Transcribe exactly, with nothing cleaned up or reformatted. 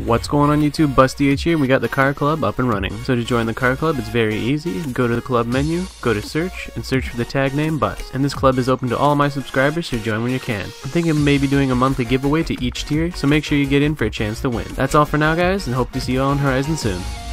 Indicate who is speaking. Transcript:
Speaker 1: What's going on YouTube? BusDH here, and we got the car club up and running. So to join the car club, it's very easy. Go to the club menu, go to search, and search for the tag name Bus. And this club is open to all my subscribers, so join when you can. I'm thinking of maybe doing a monthly giveaway to each tier, so make sure you get in for a chance to win. That's all for now guys, and hope to see you all on Horizon soon.